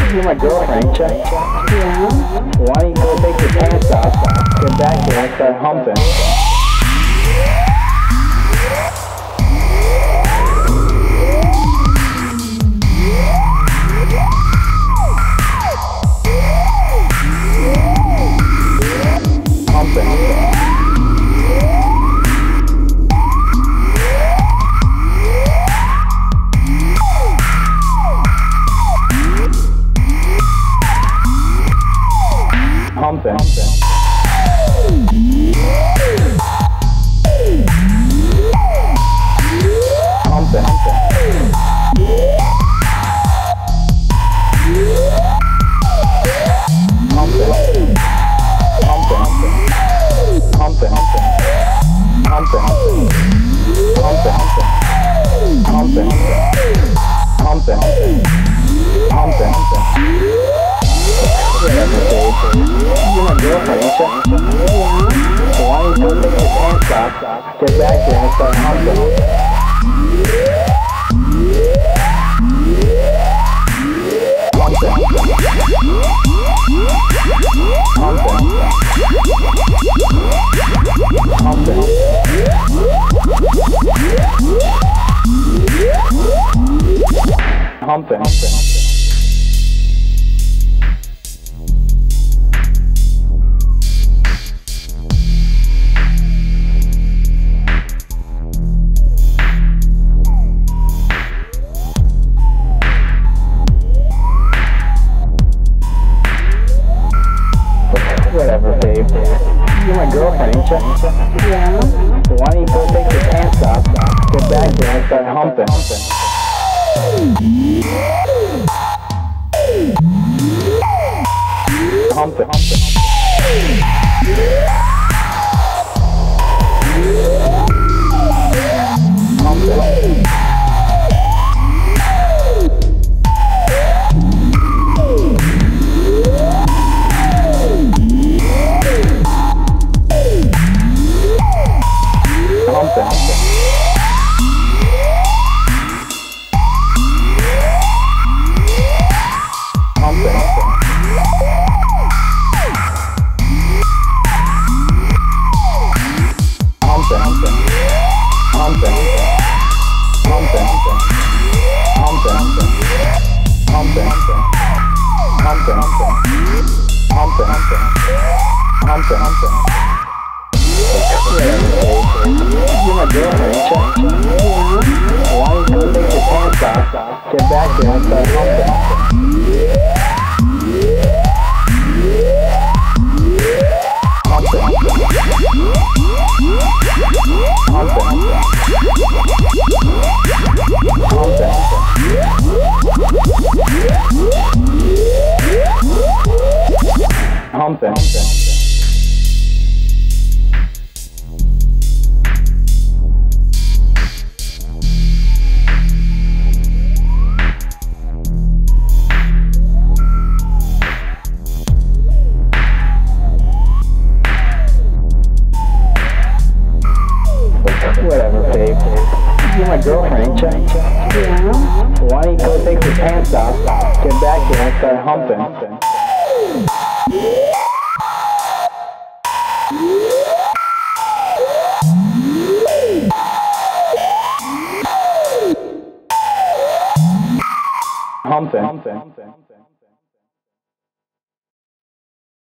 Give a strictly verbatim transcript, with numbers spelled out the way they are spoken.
You're my girlfriend, ain't ya? Yeah. Why don't you go take your pants off, get back here and start humping? Humping. Humping. Humping. Humping. Humping. Humping. Humping. Humping. Humping. Whatever, babe. You're my girlfriend, ain't ya? Yeah. Why don't you go take your pants off, get back there and start humping? Humping. Humping. Humping. Humping. Humping. Whatever, babe. You're my girlfriend, ain't ya? Yeah. Why don't you go take your pants off, get back there and start humping? Humping. Humping. You're my girlfriend, ain't ya? Yeah. Why don't you go take your pants off, get back there and start humping? Humping. Humping. Humping. Humping. Humping. Whatever, babe. You're my girlfriend, ain't ya? Yeah. Why don't you go take your pants off, get back here and start humping? Humping. Humping.